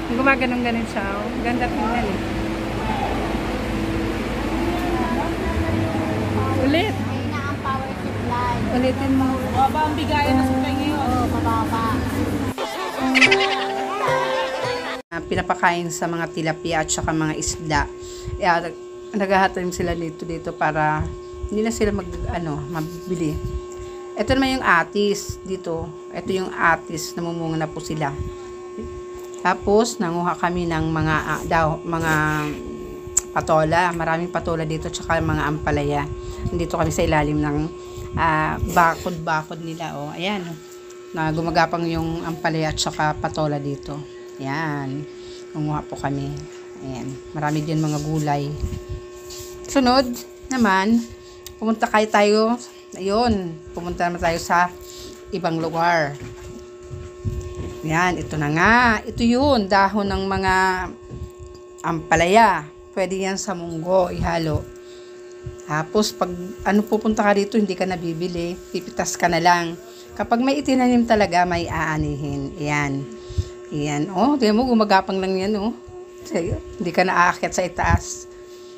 Gumaganong-ganon siya. Oh. Ganda tingnan eh. Ulit. Ayun na ang power supply. Ulitin mo. Baba ang bigayan na supply ngayon. Oo, mababa. Pinapakain sa mga tilapia at saka mga isda. Naghahatid sila dito para hindi na sila mabili. Ito naman yung atis dito. Ito yung atis, namumunga na po sila. Tapos nanguha kami ng mga patola. Maraming patola dito tsaka mga ampalaya. Dito kami sa ilalim ng bakod nila. Oh, ayan. Na gumagapang yung ampalaya at saka patola dito. Ayan. Nanguha po kami. Ayan. Marami din mga gulay. Sunod naman, pumunta tayo. Ayun. Pumunta naman tayo sa ibang lugar. Yan, ito na nga. Ito yun, dahon ng mga ampalaya. Pwede yan sa munggo, ihalo. Tapos, pag pupunta ka dito, hindi ka nabibili. Pipitas ka na lang. Kapag may itinanim talaga, may aanihin. Yan. Yan. Oh, di mo, gumagapang lang yan, oh. Hindi ka na aakyat sa itaas.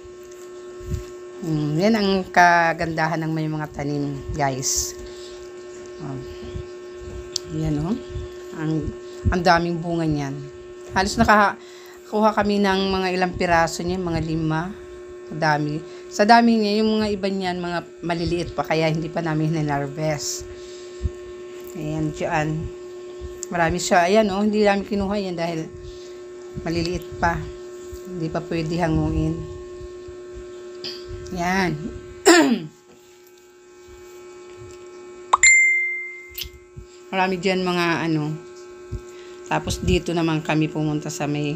Yan ang kagandahan ng may mga tanim, guys. Oh. Yan, oh. Ang daming bunga niyan. Halos nakakuha kami ng mga ilang piraso niya, mga 5. Dami. Sa dami niya, yung mga iba niyan, mga maliliit pa, kaya hindi pa namin hinarvest. Ayan, dyan. Marami siya. Ayan, oh, hindi namin kinuha yan dahil maliliit pa. Hindi pa pwede hanguin. Yan. Marami dyan mga Tapos dito naman kami pumunta sa may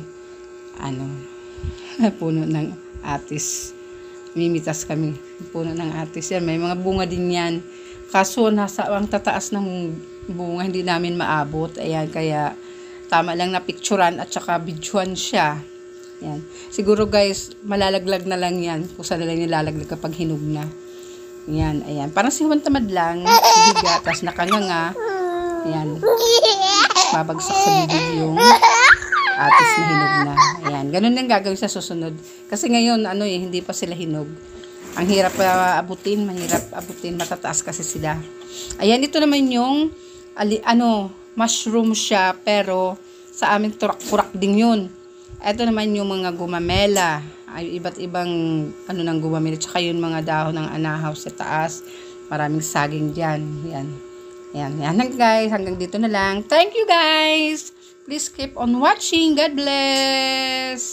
puno ng atis. Mimitas kami. Puno ng atis yan. May mga bunga din yan. Kaso nasa ang tataas ng bunga hindi namin maabot. Ayan, kaya tama lang na picturean at saka videoan siya. Yan. Siguro guys, malalaglag na lang yan. Kung saan na lang nilalaglag kapag hinog na. Yan, ayan. Parang si Juan Tamad lang. Biga, tapos nakanganga. Ayan. Babagsak sa bibig yung atis na hinog na. Ayan. Ganun lang gagawin sa susunod. Kasi ngayon, hindi pa sila hinog. Ang hirap abutin. Mahirap abutin. Matataas kasi sila. Ayan, ito naman yung mushroom siya. Pero sa amin, turak-turak din yun. Ito naman yung mga gumamela. Ay, iba't ibang ng gumamela. Tsaka yung mga dahon ng anahaw sa taas. Maraming saging dyan. Yan. Yan. Yan guys. Hanggang dito na lang. Thank you guys. Please keep on watching. God bless.